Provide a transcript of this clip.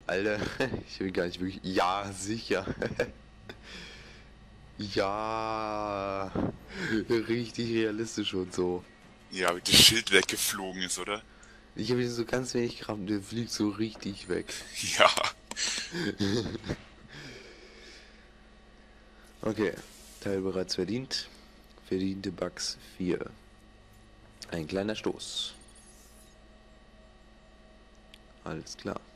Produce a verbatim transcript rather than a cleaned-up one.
Alter, ich will gar nicht wirklich. Ja, sicher. Ja, richtig realistisch und so. Ja, wie das Schild weggeflogen ist, oder? Ich habe hier so ganz wenig Kraft, der fliegt so richtig weg. Ja. Okay, Teil bereits verdient. Verdiente Bugs vier. Ein kleiner Stoß. Alles klar.